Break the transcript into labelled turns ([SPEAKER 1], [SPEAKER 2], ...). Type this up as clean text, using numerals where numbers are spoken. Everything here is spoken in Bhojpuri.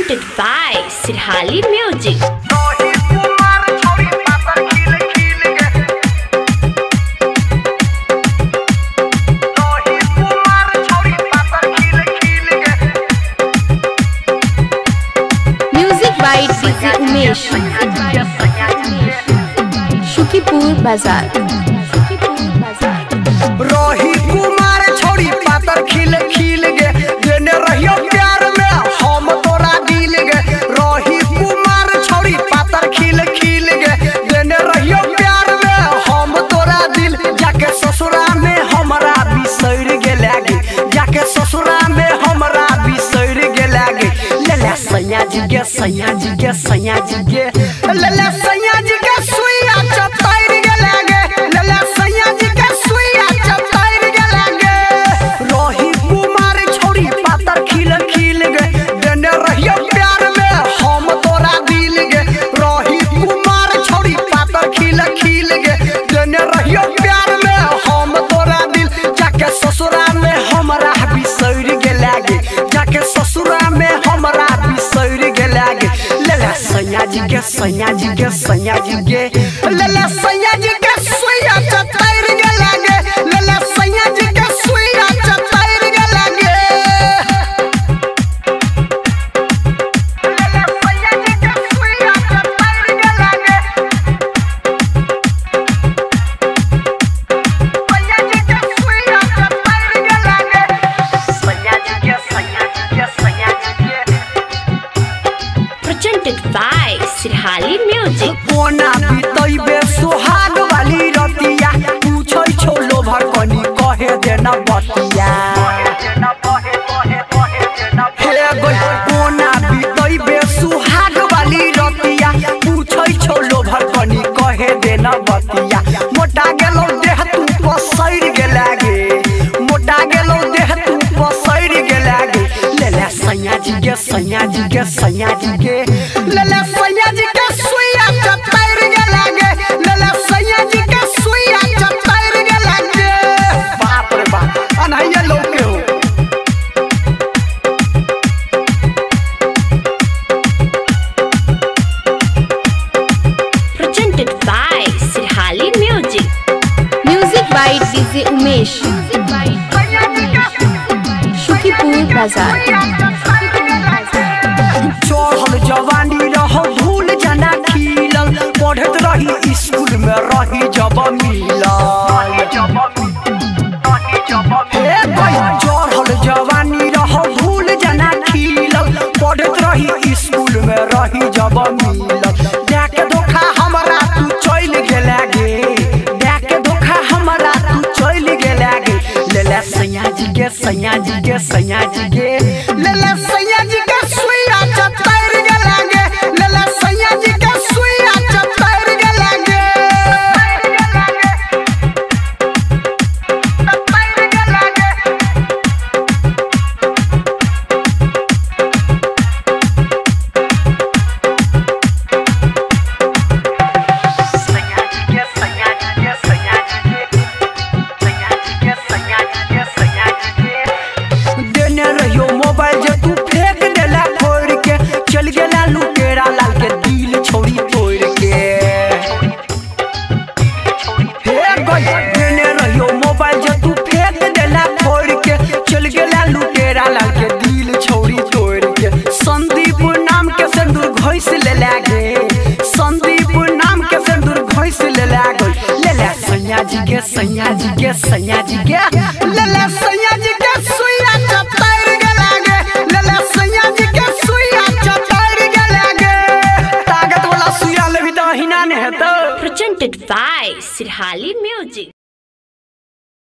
[SPEAKER 1] Presented by Sirhali Music. Music by DJ Umesh. Shukipur Bazaar.
[SPEAKER 2] रोही कुमार छोड़ी पातर खिल खिल गे देने रहियो प्यार में हम तोरा दिल गे। रोही कुमार छोड़ी पातर खिल खिल गे देने रहियो प्यार में हम तोरा दिल। जाके ससुरा में हमरा बिसर गे लागे, जाके ससुरा में हमरा बिसर गे लागे। ले ले सैया जी गे सैया जी गे सैया जी गे ले ले सैया जी के सुइया चतर गे लागे। ले ले सैया जी के सुइया चतर गे लागे। रोही कुमार छोड़ी पातर खिल खिल गे देने रहियो प्यार में हम तोरा दिल गे। रोही कुमार छोड़ी पातर खिल खिल गे देने रहियो प्यार में हम तोरा दिल। जाके ससुरा में हमरा बिसर गे लागे, जाके ससुरा में हमरा बिसर गे लागे। ले ले सैया जी के सैया जी के सैया जी गे ले ले सैया जी के सुइया चतर गे लागे। ले ले सैया जी के सुइया चतर गे लागे। ले ले सैया जी के सुइया चतर गे लागे। सैया जी के सुइया चतर गे लागे। सैया जी के सैया जी के सैया जी के
[SPEAKER 1] Presented by Sirhali Music.
[SPEAKER 2] कोना बीतैबे सुहाग वाली रतिया पूछै छौ लोभर कनी कहे देना बतिया। हे गई कोना बीतैबे सुहाग वाली रतिया पूछै छौ लोभर कनी कहे देना बतिया। मोटा गेलो देह तू पसैर गे लागे, मोटा गेलो देह तू पसैर गे लागे। ले ले सैया जी गे सैया जी गे सैया जी गे ले ले सैया जी के सुइया चतर गे लागे। ले ले सैया जी के सुइया चतर गे लागे। बाप रे बाप अनहैया लोग के हो।
[SPEAKER 1] Presented by Sirhali Music. Music by DJ Umesh. Shukipur Bazaar.
[SPEAKER 2] चढ़ल जवानी रह भूल जना खिलल पढ़त रही स्कूल में रही जब मिलल। हे भाई चढ़ल जवानी रह भूल जना खिलल पढ़त रही स्कूल में रही जब मिलल। देख धोखा हमरा तू चल गे लागे, देख धोखा हमरा तू चल गे लागे। ले ले सैया जी गे सैया जी गे सैया जी गे ले ले सैया जी के सुइया चतर गे लागे। ले ले सैया जी के सुइया चतर गे लागे। चतर गे लागे। सैया जी के सैया जी के सैया जी के सैया जी के सैया जी के सैया जी के देने रहियो मोबाइल जे तू फेंक देला फोड़ के चल गेला लुटेरा लाल के दिल छोड़ी तोड़ के। हे गई देने रहियो मोबाइल जे तू फेंक देला फोड़ के चल गेला लुटेरा लाल के दिल छोड़ी तोड़ के। संदीप नाम के सिंदूर घोइस ले लागे, संदीप नाम के सिंदूर घोइस ले लागे। ले ले सैया जी के सैया जी के सैया जी के ले ले सैया जी के सुइया चतर गे लागे। ले ले सैया जी के सुइया चतर गे लागे। ताकत वाला सुइया लेबी त हिना ने हेतो।
[SPEAKER 1] Presented by Sirhali Music.